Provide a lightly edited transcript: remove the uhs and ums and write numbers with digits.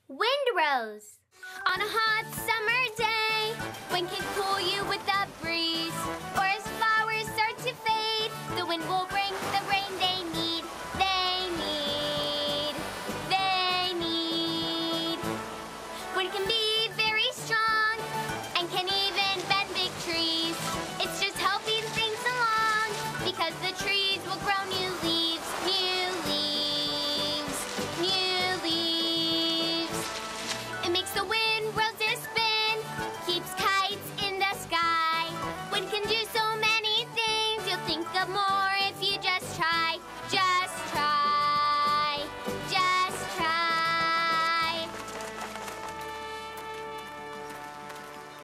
Windrows. On a hot summer day, wind can cool you with a breeze. Or as flowers start to fade, the wind will bring the rain they need. Wind can be very strong and can even bend big trees. It's just helping things along because the trees will grow new